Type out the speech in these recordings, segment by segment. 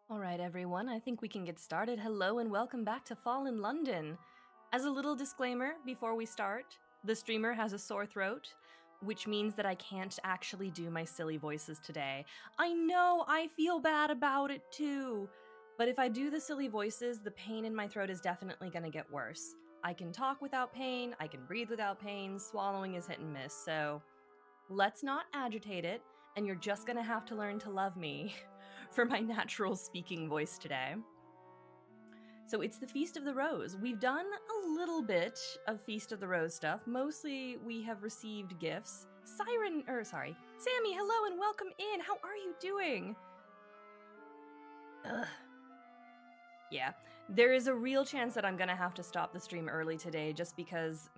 All right, everyone, I think we can get started. Hello and welcome back to Fall in London. As a little disclaimer before we start, the streamer has a sore throat, which means that I can't actually do my silly voices today. I know, I feel bad about it too. But if I do the silly voices, the pain in my throat is definitely going to get worse. I can talk without pain, I can breathe without pain, swallowing is hit and miss, so let's not agitate it, and you're just going to have to learn to love me for my natural speaking voice today. So it's the Feast of the Rose. We've done a little bit of Feast of the Rose stuff. Mostly we have received gifts. Sammy, hello and welcome in. How are you doing? Ugh. Yeah, there is a real chance that I'm gonna have to stop the stream early today just because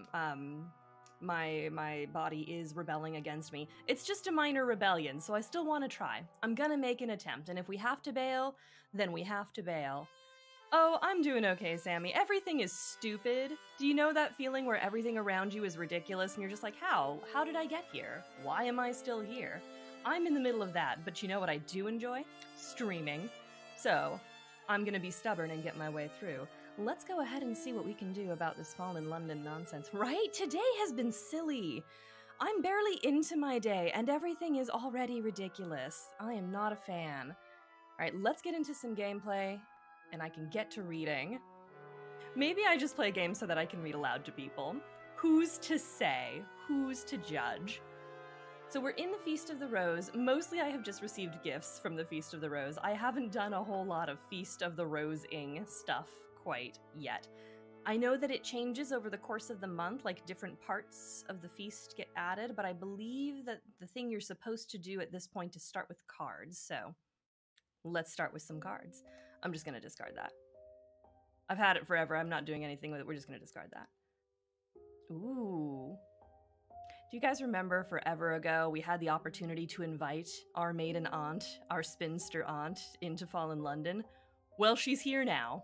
my body is rebelling against me. It's just a minor rebellion, so I still want to try. I'm gonna make an attempt, and if we have to bail, then we have to bail. Oh, I'm doing okay, Sammy. Everything is stupid. Do you know that feeling where everything around you is ridiculous and you're just like, how? How did I get here? Why am I still here? I'm in the middle of that, but you know what I do enjoy? Streaming. So, I'm gonna be stubborn and get my way through. Let's go ahead and see what we can do about this Fall in London nonsense. Right? Today has been silly. I'm barely into my day, and everything is already ridiculous. I am not a fan. Alright, let's get into some gameplay, and I can get to reading. Maybe I just play games so that I can read aloud to people. Who's to say? Who's to judge? So we're in the Feast of the Rose. Mostly I have just received gifts from the Feast of the Rose. I haven't done a whole lot of Feast of the Rose-ing stuff quite yet. I know that it changes over the course of the month, like different parts of the feast get added, but I believe that the thing you're supposed to do at this point is start with cards, so let's start with some cards. I'm just gonna discard that. I've had it forever, I'm not doing anything with it, we're just gonna discard that. Ooh. Do you guys remember forever ago we had the opportunity to invite our maiden aunt, our spinster aunt, into Fall in London? Well, she's here now.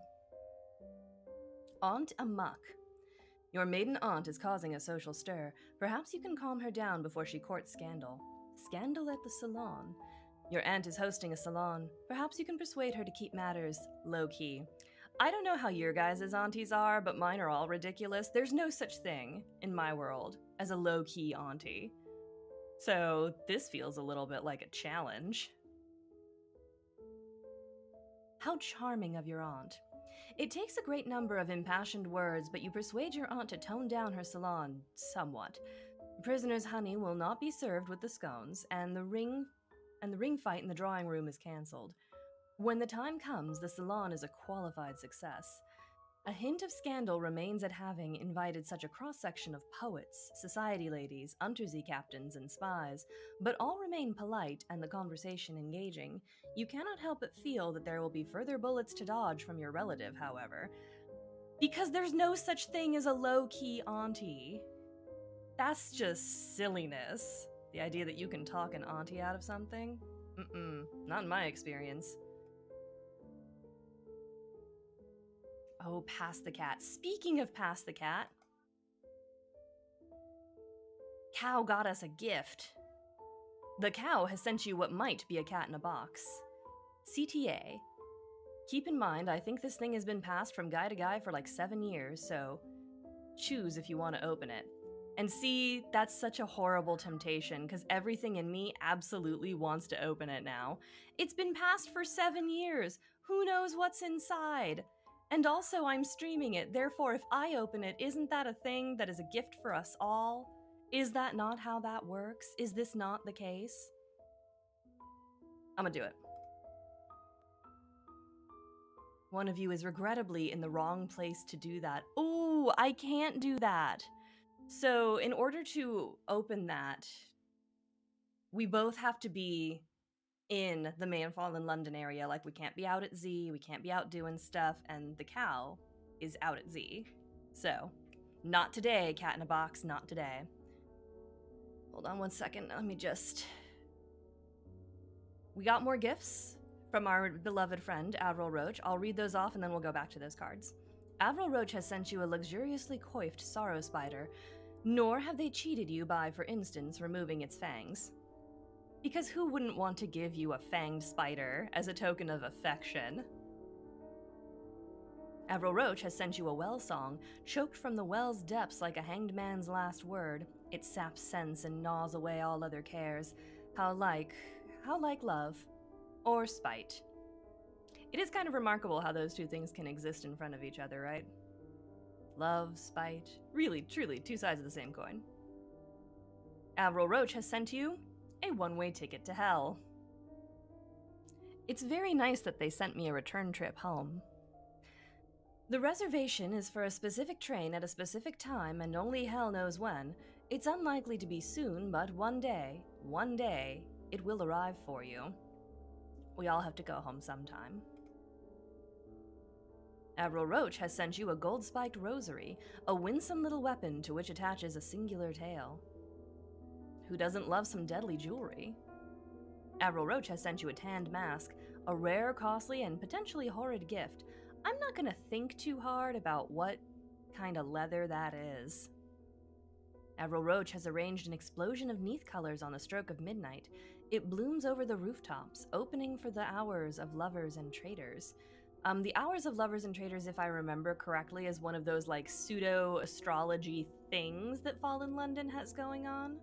Aunt Amok. Your maiden aunt is causing a social stir. Perhaps you can calm her down before she courts scandal. Scandal at the salon. Your aunt is hosting a salon. Perhaps you can persuade her to keep matters low-key. I don't know how your guys' aunties are, but mine are all ridiculous. There's no such thing, in my world, as a low-key auntie. So this feels a little bit like a challenge. How charming of your aunt. It takes a great number of impassioned words, but you persuade your aunt to tone down her salon somewhat. Prisoner's honey will not be served with the scones, and the ring fight in the drawing room is cancelled. When the time comes, the salon is a qualified success. A hint of scandal remains at having invited such a cross-section of poets, society ladies, Untersee captains, and spies, but all remain polite and the conversation engaging. You cannot help but feel that there will be further bullets to dodge from your relative, however. Because there's no such thing as a low-key auntie. That's just silliness. The idea that you can talk an auntie out of something? Not in my experience. Oh, pass the cat. Speaking of pass the cat, Cow got us a gift. The cow has sent you what might be a cat in a box. CTA. Keep in mind, I think this thing has been passed from guy to guy for like 7 years, so choose if you want to open it. And see, that's such a horrible temptation, because everything in me absolutely wants to open it now. It's been passed for 7 years. Who knows what's inside? And also, I'm streaming it, therefore if I open it, isn't that a thing that is a gift for us all? Is that not how that works? Is this not the case? I'm gonna do it. One of you is regrettably in the wrong place to do that. Ooh, I can't do that. So in order to open that, we both have to be in the main Fall in London area. Like, we can't be out at Z, we can't be out doing stuff, and the cow is out at Z. So, not today, cat in a box, not today. Hold on one second, let me just... We got more gifts from our beloved friend, Avril Roach. I'll read those off and then we'll go back to those cards. Avril Roach has sent you a luxuriously coiffed sorrow spider, nor have they cheated you by, for instance, removing its fangs. Because who wouldn't want to give you a fanged spider as a token of affection? Avril Roach has sent you a well song, choked from the well's depths like a hanged man's last word. It saps sense and gnaws away all other cares. How like love. Or spite. It is kind of remarkable how those two things can exist in front of each other, right? Love, spite. Really, truly, two sides of the same coin. Avril Roach has sent you a one-way ticket to hell. It's very nice that they sent me a return trip home. The reservation is for a specific train at a specific time and only hell knows when. It's unlikely to be soon, but one day, it will arrive for you. We all have to go home sometime. Avril Roach has sent you a gold-spiked rosary, a winsome little weapon to which attaches a singular tail. Who doesn't love some deadly jewelry? Avril Roach has sent you a tanned mask, a rare, costly, and potentially horrid gift. I'm not gonna think too hard about what kind of leather that is. Avril Roach has arranged an explosion of neath colors on the stroke of midnight. It blooms over the rooftops, opening for the hours of lovers and traitors. The Hours of Lovers and Traitors, if I remember correctly, is one of those like pseudo-astrology things that Fallen London has going on.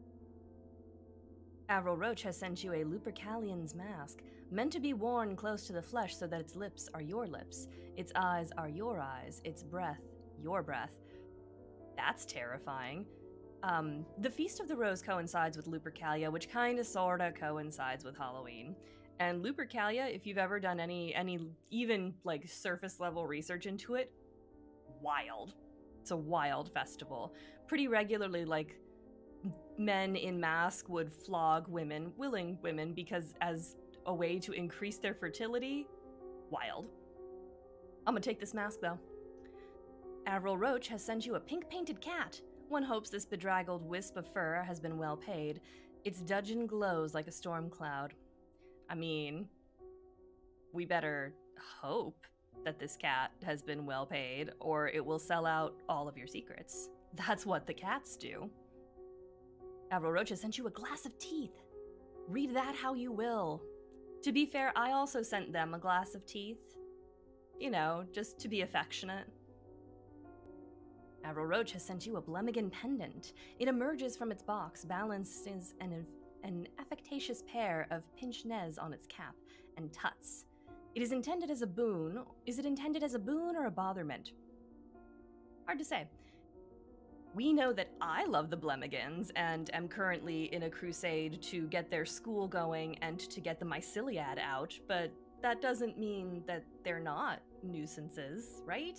Avril Roach has sent you a Lupercalian's mask, meant to be worn close to the flesh so that its lips are your lips, its eyes are your eyes, its breath, your breath. That's terrifying. The Feast of the Rose coincides with Lupercalia, which kinda sorta coincides with Halloween. And Lupercalia, if you've ever done any even like surface level research into it, wild. It's a wild festival. Pretty regularly, like, men in mask would flog women, willing women, because as a way to increase their fertility. Wild. I'm gonna take this mask though. Avril Roach has sent you a pink-painted cat. One hopes this bedraggled wisp of fur has been well paid. Its dudgeon glows like a storm cloud. I mean, we better hope that this cat has been well paid, or it will sell out all of your secrets. That's what the cats do. Avril Roach has sent you a glass of teeth. Read that how you will. To be fair, I also sent them a glass of teeth. You know, just to be affectionate. Avril Roach has sent you a Blemigan pendant. It emerges from its box, balanced as an affectatious pair of pince nez on its cap and tuts. It is intended as a boon. Is it intended as a boon or a botherment? Hard to say. We know that I love the Blemigans and am currently in a crusade to get their school going and to get the myceliad out, but that doesn't mean that they're not nuisances, right?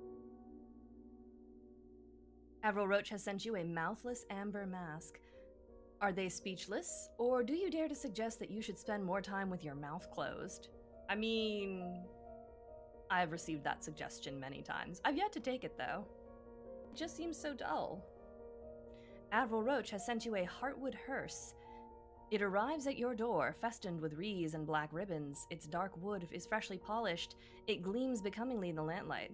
Avril Roach has sent you a mouthless amber mask. Are they speechless, or do you dare to suggest that you should spend more time with your mouth closed? I mean, I've received that suggestion many times. I've yet to take it, though. It just seems so dull. Avril Roach has sent you a Heartwood hearse. It arrives at your door, festooned with wreaths and black ribbons. Its dark wood is freshly polished. It gleams becomingly in the lamplight.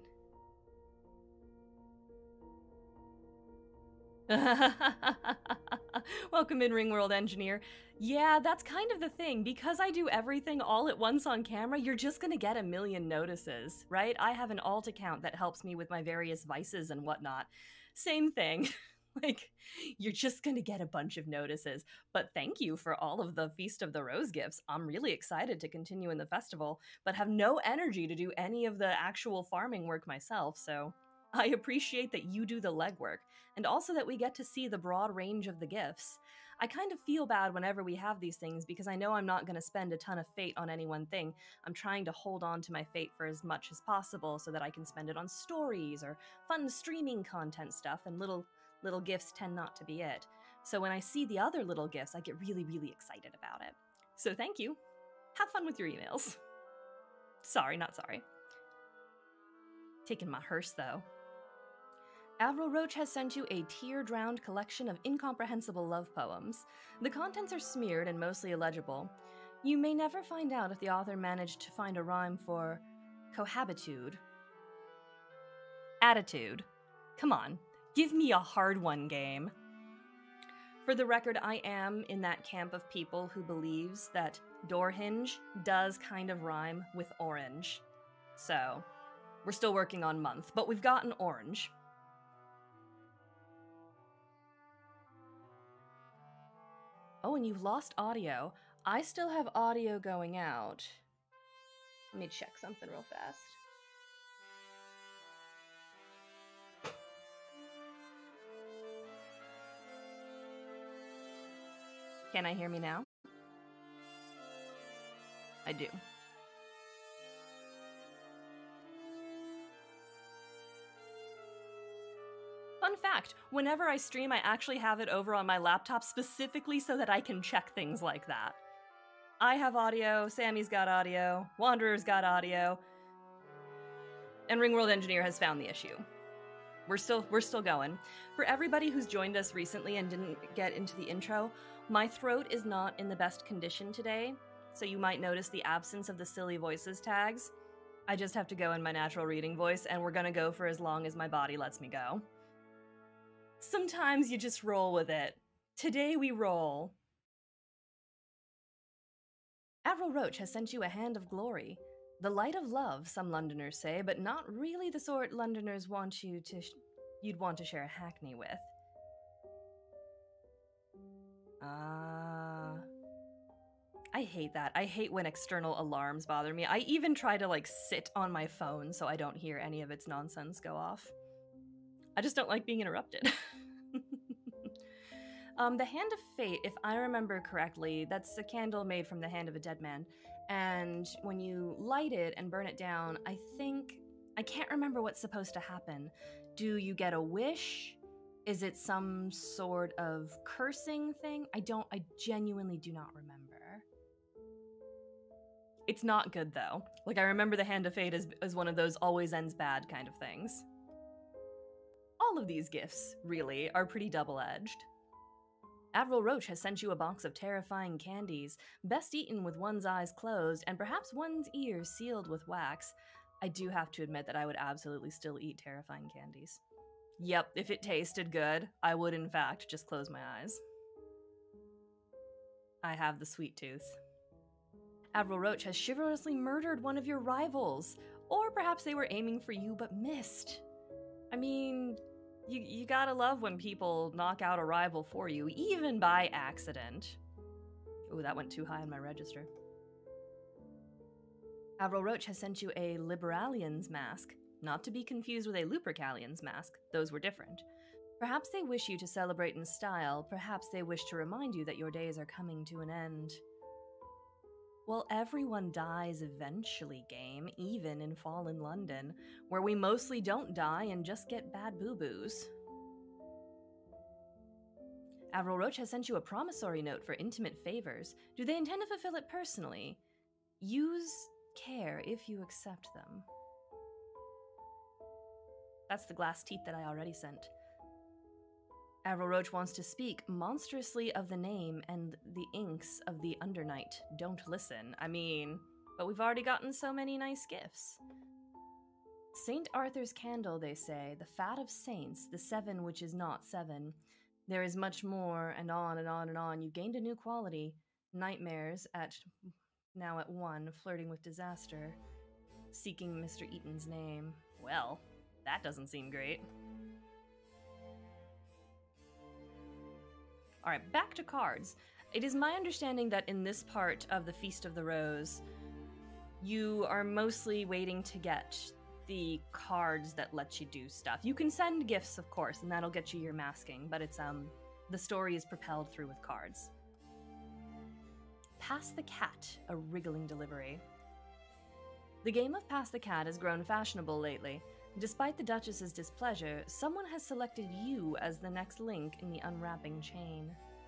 Welcome in, Ringworld Engineer. Yeah, that's kind of the thing. Because I do everything all at once on camera, you're just gonna get a million notices, right? I have an alt account that helps me with my various vices and whatnot. Same thing. Like, you're just gonna get a bunch of notices. But thank you for all of the Feast of the Rose gifts. I'm really excited to continue in the festival, but have no energy to do any of the actual farming work myself, so I appreciate that you do the legwork, and also that we get to see the broad range of the gifts. I kind of feel bad whenever we have these things because I know I'm not going to spend a ton of fate on any one thing. I'm trying to hold on to my fate for as much as possible so that I can spend it on stories or fun streaming content stuff, and little gifts tend not to be it. So when I see the other little gifts, I get really, really excited about it. So thank you. Have fun with your emails. Sorry, not sorry. Taking my hearse, though. Avril Roach has sent you a tear-drowned collection of incomprehensible love poems. The contents are smeared and mostly illegible. You may never find out if the author managed to find a rhyme for cohabitude. Attitude. Come on, give me a hard one, game. For the record, I am in that camp of people who believes that door hinge does kind of rhyme with orange. So, we're still working on month, but we've gotten orange. Oh, and you've lost audio. I still have audio going out. Let me check something real fast. Can I hear me now? I do. Fun fact, whenever I stream, I actually have it over on my laptop specifically so that I can check things like that. I have audio, Sammy's got audio, Wanderer's got audio, and Ringworld Engineer has found the issue. We're still going. For everybody who's joined us recently and didn't get into the intro, my throat is not in the best condition today, so you might notice the absence of the silly voices tags. I just have to go in my natural reading voice, and we're gonna go for as long as my body lets me go. Sometimes you just roll with it. Today we roll. Avril Roach has sent you a hand of glory. The light of love, some Londoners say, but not really the sort Londoners want you'd want to share a hackney with. I hate that. I hate when external alarms bother me. I even try to, sit on my phone so I don't hear any of its nonsense go off. I just don't like being interrupted. The Hand of Fate, if I remember correctly, that's a candle made from the hand of a dead man. And when you light it and burn it down, I can't remember what's supposed to happen. Do you get a wish? Is it some sort of cursing thing? I genuinely do not remember. It's not good though. I remember the Hand of Fate as one of those always ends bad kind of things. All of these gifts, really, are pretty double-edged. Avril Roach has sent you a box of terrifying candies, best eaten with one's eyes closed and perhaps one's ears sealed with wax. I do have to admit that I would absolutely still eat terrifying candies. Yep, if it tasted good, I would in fact just close my eyes. I have the sweet tooth. Avril Roach has chivalrously murdered one of your rivals, or perhaps they were aiming for you but missed. I mean, you gotta love when people knock out a rival for you, even by accident. Ooh, that went too high on my register. Avril Roach has sent you a Liberalians mask, not to be confused with a Lupercalians mask. Those were different. Perhaps they wish you to celebrate in style, perhaps they wish to remind you that your days are coming to an end. Well, everyone dies eventually, game, even in Fallen London, where we mostly don't die and just get bad boo-boos. Avril Roach has sent you a promissory note for intimate favors. Do they intend to fulfill it personally? Use care if you accept them. That's the glass teeth that I already sent. Avril Roach wants to speak monstrously of the name and the inks of the Undernight. Don't listen. I mean, but we've already gotten so many nice gifts. St. Arthur's candle, they say, the fat of saints, the seven which is not seven. There is much more, and on and on and on. You gained a new quality. Nightmares now at 1, flirting with disaster. Seeking Mr. Eaton's name. Well, that doesn't seem great. Alright, back to cards. It is my understanding that in this part of the Feast of the Rose, you are mostly waiting to get the cards that let you do stuff. You can send gifts, of course, and that'll get you your masking, but it's, the story is propelled through with cards. Pass the Cat, a wriggling delivery. The game of Pass the Cat has grown fashionable lately. Despite the Duchess's displeasure, someone has selected you as the next link in the unwrapping chain.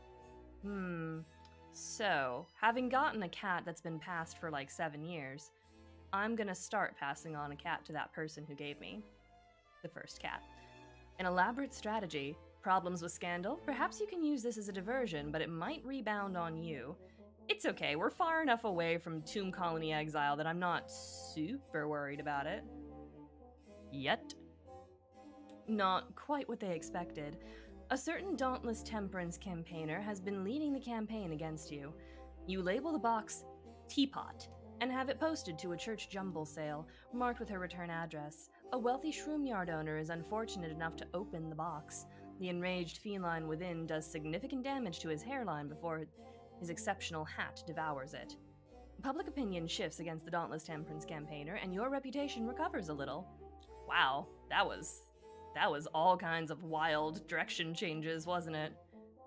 So, having gotten a cat that's been passed for 7 years, I'm gonna start passing on a cat to that person who gave me the first cat. An elaborate strategy. Problems with scandal? Perhaps you can use this as a diversion, but it might rebound on you. It's okay, we're far enough away from Tomb Colony exile that I'm not super worried about it. Yet. Not quite what they expected. A certain dauntless temperance campaigner has been leading the campaign against you. You label the box Teapot and have it posted to a church jumble sale, marked with her return address. A wealthy shroom yard owner is unfortunate enough to open the box. The enraged feline within does significant damage to his hairline before his exceptional hat devours it. Public opinion shifts against the dauntless temperance campaigner, and your reputation recovers a little. Wow, that was all kinds of wild direction changes, wasn't it?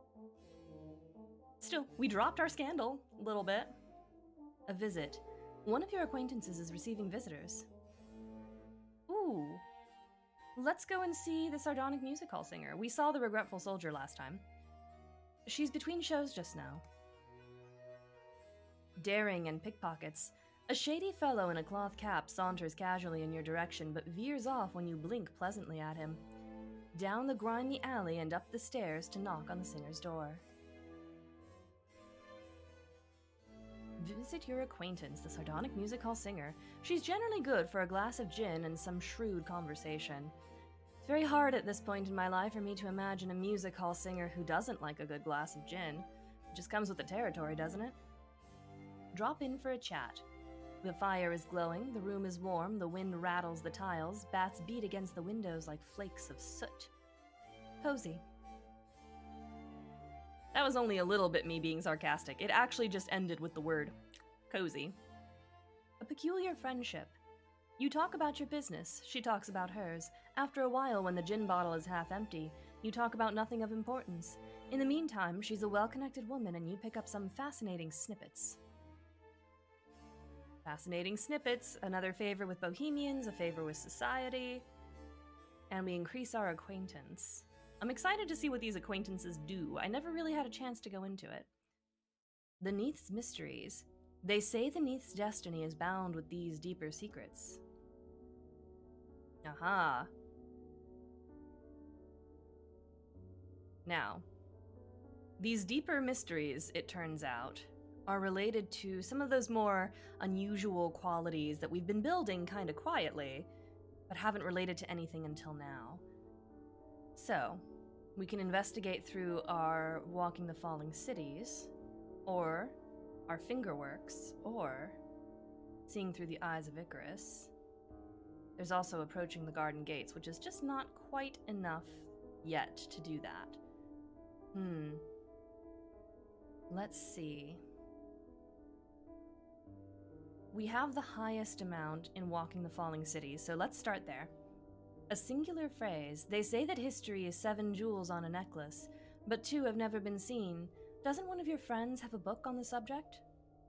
Still, we dropped our scandal a little bit. A visit. One of your acquaintances is receiving visitors. Ooh. Let's go and see the sardonic music hall singer. We saw the regretful soldier last time. She's between shows just now. Daring and pickpockets. A shady fellow in a cloth cap saunters casually in your direction, but veers off when you blink pleasantly at him. Down the grimy alley and up the stairs to knock on the singer's door. Visit your acquaintance, the sardonic music hall singer. She's generally good for a glass of gin and some shrewd conversation. It's very hard at this point in my life for me to imagine a music hall singer who doesn't like a good glass of gin. It just comes with the territory, doesn't it? Drop in for a chat. The fire is glowing, the room is warm, the wind rattles the tiles, bats beat against the windows like flakes of soot. Cozy. That was only a little bit me being sarcastic. It actually just ended with the word cozy. A peculiar friendship. You talk about your business, she talks about hers. After a while, when the gin bottle is half empty, you talk about nothing of importance. In the meantime, she's a well-connected woman and you pick up some fascinating snippets. Fascinating snippets, another favor with bohemians, a favor with society, and we increase our acquaintance. I'm excited to see what these acquaintances do. I never really had a chance to go into it. The Neath's mysteries. They say the Neath's destiny is bound with these deeper secrets. Aha. Now, these deeper mysteries, it turns out, are related to some of those more unusual qualities that we've been building kind of quietly, but haven't related to anything until now. So, we can investigate through our Walking the Falling Cities, or our Fingerworks, or seeing through the eyes of Icarus. There's also Approaching the Garden Gates, which is just not quite enough yet to do that. Let's see. We have the highest amount in Walking the Falling Cities, so let's start there. A singular phrase. They say that history is 7 jewels on a necklace, but 2 have never been seen. Doesn't one of your friends have a book on the subject?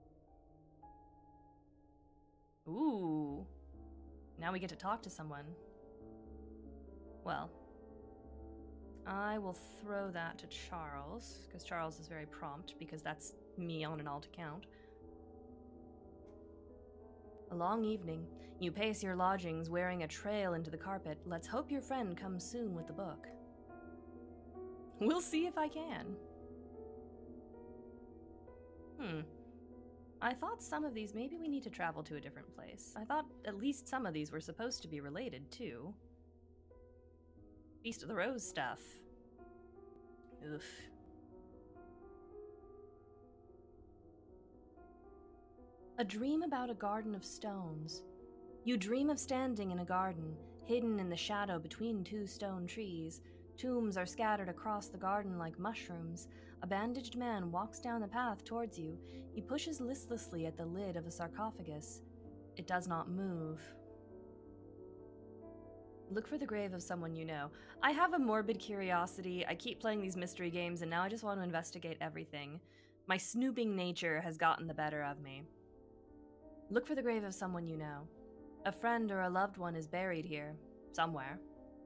Ooh. Now we get to talk to someone. Well, I will throw that to Charles, because Charles is very prompt, because that's me on an alt account. A long evening. You pace your lodgings, wearing a trail into the carpet. Let's hope your friend comes soon with the book. We'll see if I can. I thought some of these, maybe we need to travel to a different place. I thought at least some of these were supposed to be related, too. Feast of the Rose stuff. Oof. A dream about a garden of stones. You dream of standing in a garden, hidden in the shadow between 2 stone trees. Tombs are scattered across the garden like mushrooms. A bandaged man walks down the path towards you. He pushes listlessly at the lid of a sarcophagus. It does not move. Look for the grave of someone you know. I have a morbid curiosity. I keep playing these mystery games and now I just want to investigate everything. My snooping nature has gotten the better of me. Look for the grave of someone you know. A friend or a loved one is buried here, somewhere.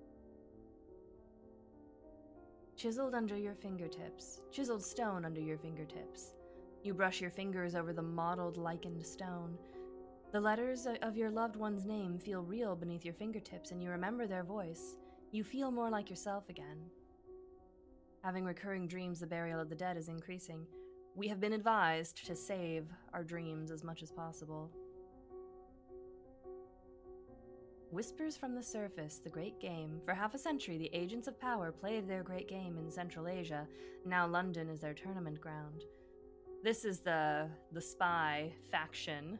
Chiseled under your fingertips. Chiseled stone under your fingertips. You brush your fingers over the mottled, lichened stone. The letters of your loved one's name feel real beneath your fingertips, and you remember their voice. You feel more like yourself again. Having recurring dreams, the burial of the dead is increasing. We have been advised to save our dreams as much as possible. Whispers from the surface, the great game. For half a century, the agents of power played their great game in Central Asia. Now London is their tournament ground. This is the spy faction.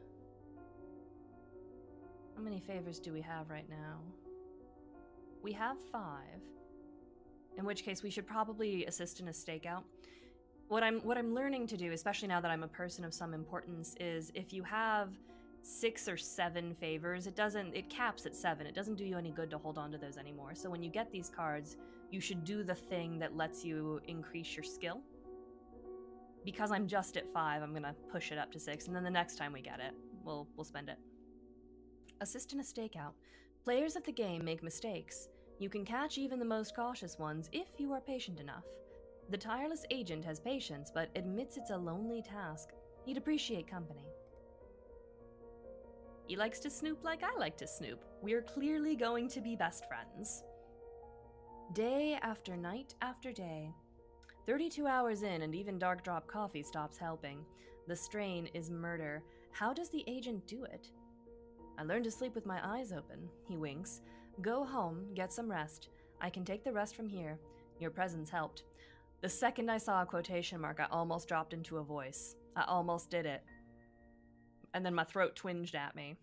How many favors do we have right now? We have 5. In which case, we should probably assist in a stakeout. What I'm learning to do, especially now that I'm a person of some importance, is if you have 6 or 7 favors, it caps at 7. It doesn't do you any good to hold on to those anymore. So when you get these cards, you should do the thing that lets you increase your skill. Because I'm just at 5, I'm gonna push it up to 6, and then the next time we get it, we'll spend it. Assist in a stakeout. Players of the game make mistakes. You can catch even the most cautious ones if you are patient enough. The tireless agent has patience, but admits it's a lonely task. He'd appreciate company. He likes to snoop like I like to snoop. We're clearly going to be best friends. Day after night after day. 32 hours in and even Dark Drop coffee stops helping. The strain is murder. How does the agent do it? I learned to sleep with my eyes open. He winks. Go home, get some rest. I can take the rest from here. Your presence helped. The second I saw a quotation mark, I almost dropped into a voice. I almost did it. And then my throat twinged at me.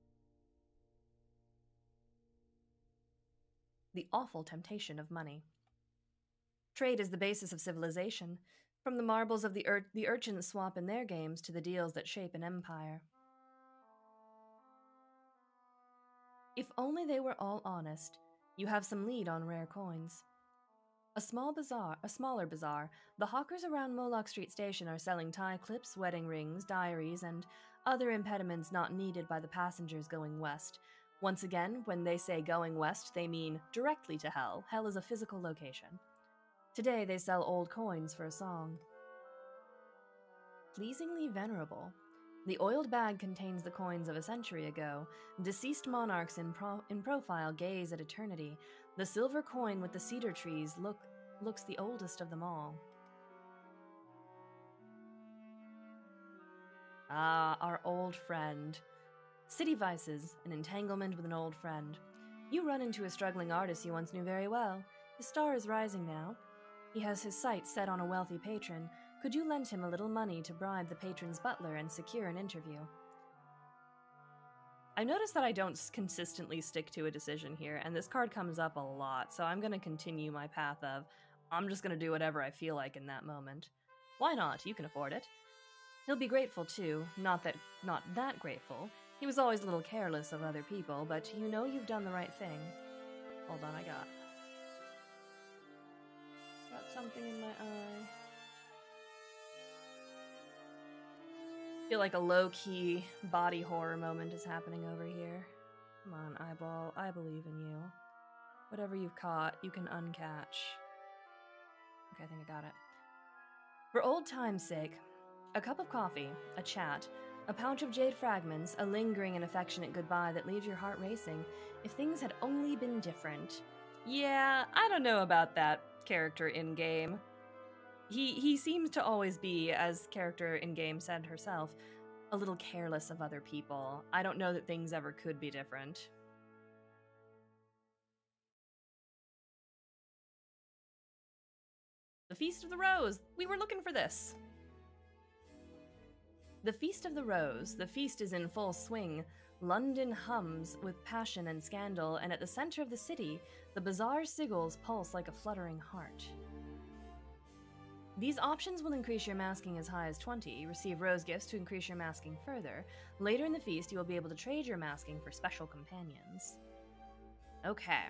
The awful temptation of money. Trade is the basis of civilization. From the marbles of the urchins swap in their games to the deals that shape an empire. If only they were all honest. You have some lead on rare coins. A smaller bazaar. The hawkers around Moloch Street Station are selling tie clips, wedding rings, diaries, and other impediments not needed by the passengers going west. Once again, when they say going west, they mean directly to hell. Hell is a physical location. Today they sell old coins for a song. Pleasingly venerable. The oiled bag contains the coins of a century ago. Deceased monarchs in profile gaze at eternity. The silver coin with the cedar trees looks the oldest of them all. Ah, our old friend. City vices, an entanglement with an old friend. You run into a struggling artist you once knew very well. His star is rising now. He has his sights set on a wealthy patron. Could you lend him a little money to bribe the patron's butler and secure an interview? I noticed that I don't consistently stick to a decision here, and this card comes up a lot, so I'm going to continue my path of, I'm just going to do whatever I feel like in that moment. Why not? You can afford it. He'll be grateful too, not that grateful. He was always a little careless of other people, but you know you've done the right thing. Hold on, I got something in my eye. I feel like a low-key body horror moment is happening over here. Come on, eyeball, I believe in you. Whatever you've caught, you can uncatch. Okay, I think I got it. For old time's sake, a cup of coffee, a chat, a pouch of jade fragments, a lingering and affectionate goodbye that leaves your heart racing. If things had only been different. Yeah, I don't know about that character in-game. He seems to always be, as character in-game said herself, a little careless of other people. I don't know that things ever could be different. The Feast of the Rose! We were looking for this! The Feast of the Rose. The feast is in full swing. London hums with passion and scandal, and at the center of the city, the bazaar sigils pulse like a fluttering heart. These options will increase your masking as high as 20, receive rose gifts to increase your masking further. Later in the feast, you will be able to trade your masking for special companions. Okay.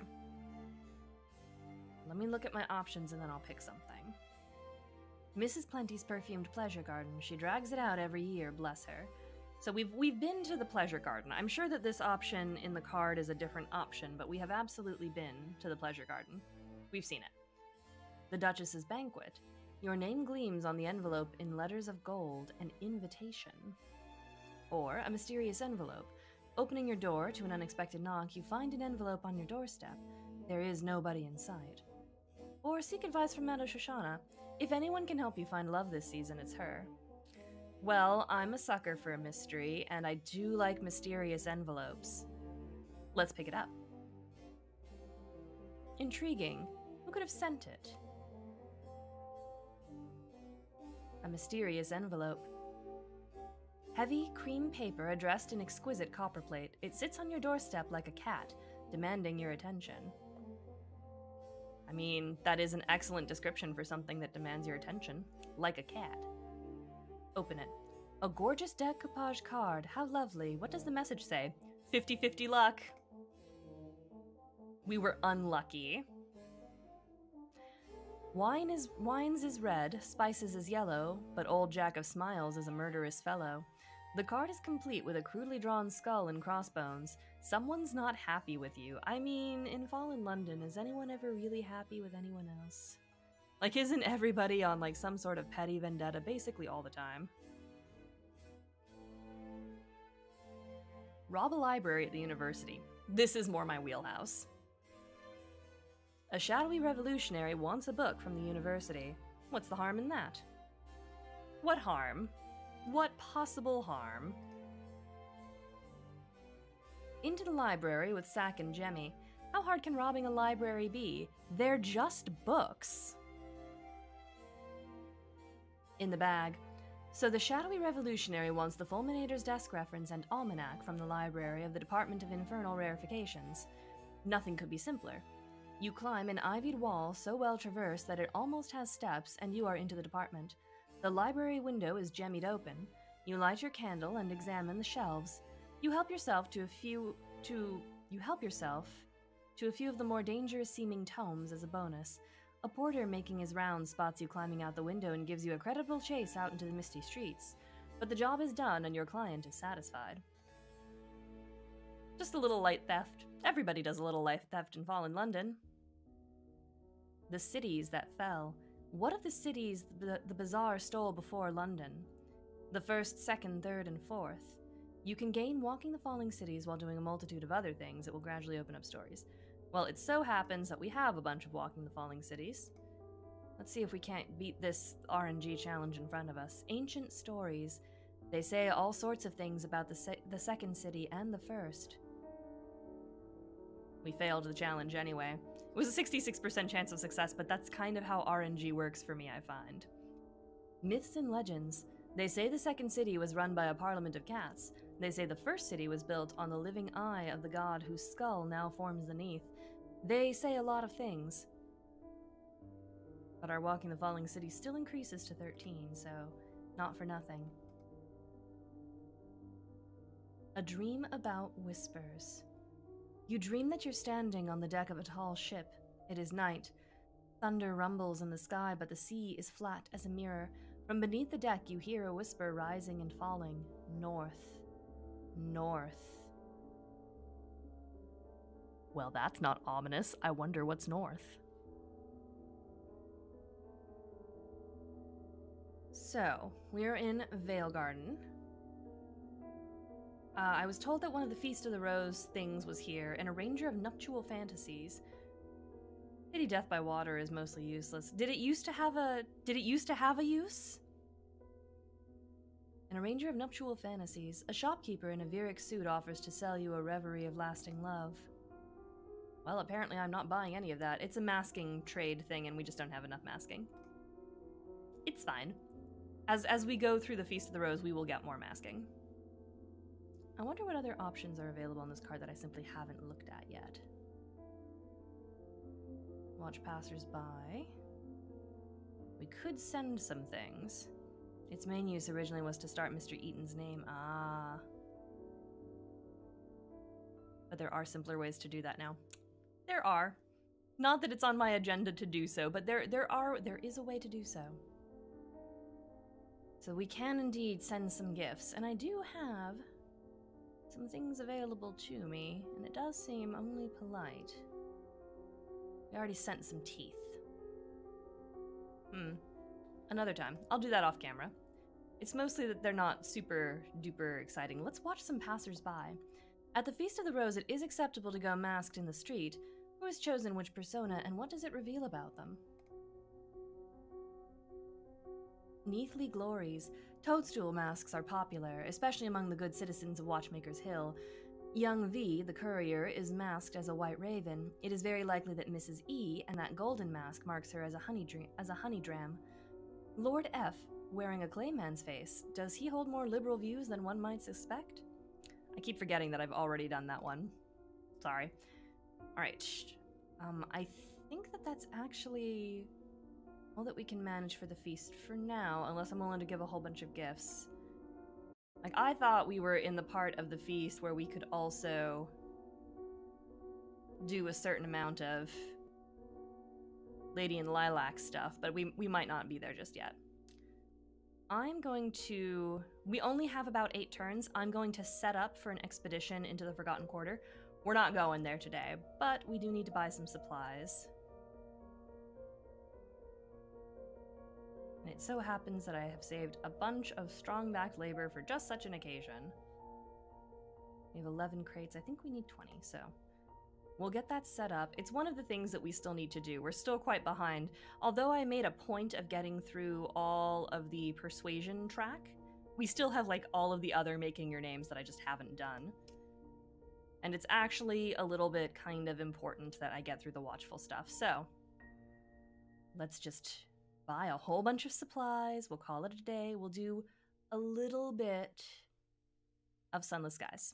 Let me look at my options and then I'll pick something. Mrs. Plenty's perfumed pleasure garden. She drags it out every year, bless her. So we've been to the pleasure garden. I'm sure that this option in the card is a different option, but we have absolutely been to the pleasure garden. We've seen it. The Duchess's banquet. Your name gleams on the envelope in letters of gold, an invitation. Or a mysterious envelope. Opening your door to an unexpected knock, you find an envelope on your doorstep. There is nobody in sight. Or seek advice from Madame Shoshana. If anyone can help you find love this season, it's her. Well, I'm a sucker for a mystery, and I do like mysterious envelopes. Let's pick it up. Intriguing. Who could have sent it? A mysterious envelope. Heavy cream paper addressed in exquisite copperplate. It sits on your doorstep like a cat, demanding your attention. I mean, that is an excellent description for something that demands your attention. Like a cat. Open it. A gorgeous decoupage card. How lovely. What does the message say? 50-50 luck. We were unlucky. Wines is red, spices is yellow, but old Jack of Smiles is a murderous fellow. The card is complete with a crudely drawn skull and crossbones. Someone's not happy with you. I mean, in Fallen London, is anyone ever really happy with anyone else? Like, isn't everybody on, like, some sort of petty vendetta basically all the time? Rob a library at the university. This is more my wheelhouse. A shadowy revolutionary wants a book from the university. What's the harm in that? What harm? What possible harm? Into the library with Sack and Jemmy. How hard can robbing a library be? They're just books. In the bag. So the shadowy revolutionary wants the Fulminator's desk reference and almanac from the library of the Department of Infernal Rarifications. Nothing could be simpler. You climb an ivied wall so well traversed that it almost has steps, and you are into the department. The library window is jemmied open. You light your candle and examine the shelves. You help yourself to a few of the more dangerous-seeming tomes as a bonus. A porter making his rounds spots you climbing out the window and gives you a creditable chase out into the misty streets. But the job is done and your client is satisfied. Just a little light theft. Everybody does a little light theft in Fallen London. The cities that fell. What of the cities the Bazaar stole before London? The first, second, third, and fourth. You can gain walking the falling cities while doing a multitude of other things that will gradually open up stories. Well, it so happens that we have a bunch of walking the falling cities. Let's see if we can't beat this RNG challenge in front of us. Ancient stories. They say all sorts of things about the second city and the first. We failed the challenge anyway. It was a 66% chance of success, but that's kind of how RNG works for me, I find. Myths and legends. They say the second city was run by a parliament of cats. They say the first city was built on the living eye of the god whose skull now forms the Neath. They say a lot of things. But our walking the falling city still increases to 13, so not for nothing. A dream about whispers. You dream that you're standing on the deck of a tall ship. It is night. Thunder rumbles in the sky, but the sea is flat as a mirror. From beneath the deck, you hear a whisper rising and falling. North. North. Well, that's not ominous. I wonder what's north. So, we're in Vale Garden. I was told that one of the Feast of the Rose things was here, and a Ranger of Nuptial Fantasies. Pity death by water is mostly useless. Did it used to have a use? And a Ranger of Nuptial Fantasies. A shopkeeper in a Viric suit offers to sell you a reverie of lasting love. Well, apparently I'm not buying any of that. It's a masking trade thing, and we just don't have enough masking. It's fine. As we go through the Feast of the Rose, we will get more masking. I wonder what other options are available on this card that I simply haven't looked at yet. Watch passers-by. We could send some things. Its main use originally was to start Mr. Eaton's name. Ah. But there are simpler ways to do that now. There are. Not that it's on my agenda to do so, but there is a way to do so. So we can indeed send some gifts, and I do have some things available to me, and it does seem only polite. We already sent some teeth. Another time. I'll do that off camera. It's mostly that they're not super duper exciting. Let's watch some passers-by. At the Feast of the Rose, it is acceptable to go masked in the street. Who has chosen which persona, and what does it reveal about them? Neathly glories. Toadstool masks are popular, especially among the good citizens of Watchmaker's Hill. Young V, the courier, is masked as a white raven. It is very likely that Mrs. E and that golden mask marks her as a honey dram. Lord F, wearing a clayman's face. Does he hold more liberal views than one might suspect? I keep forgetting that I've already done that one. Sorry. Alright. I think that that's actually all that we can manage for the feast for now, unless I'm willing to give a whole bunch of gifts. Like, I thought we were in the part of the feast where we could also do a certain amount of Lady in Lilac stuff, but we might not be there just yet. I'm going to... We only have about 8 turns. I'm going to set up for an expedition into the Forgotten Quarter. We're not going there today, but we do need to buy some supplies. And it so happens that I have saved a bunch of strong-backed labor for just such an occasion. We have 11 crates. I think we need 20, so... We'll get that set up. It's one of the things that we still need to do. We're still quite behind. Although I made a point of getting through all of the persuasion track, we still have, like, all of the other making your names that I just haven't done. And it's actually a little bit kind of important that I get through the watchful stuff. So, let's just buy a whole bunch of supplies. We'll call it a day. We'll do a little bit of Sunless Skies.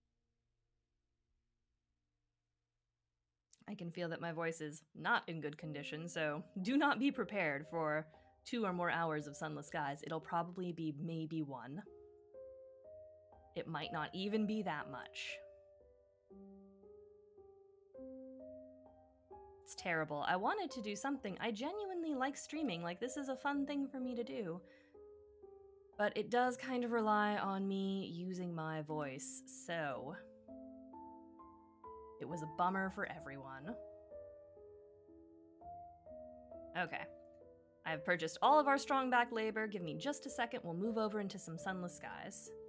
I can feel that my voice is not in good condition, so do not be prepared for 2 or more hours of Sunless Skies. It'll probably be maybe 1. It might not even be that much. It's terrible. I wanted to do something. I genuinely like streaming. Like, this is a fun thing for me to do. But it does kind of rely on me using my voice, so... It was a bummer for everyone. Okay. I have purchased all of our strong back labor. Give me just a second. We'll move over into some Sunless Skies.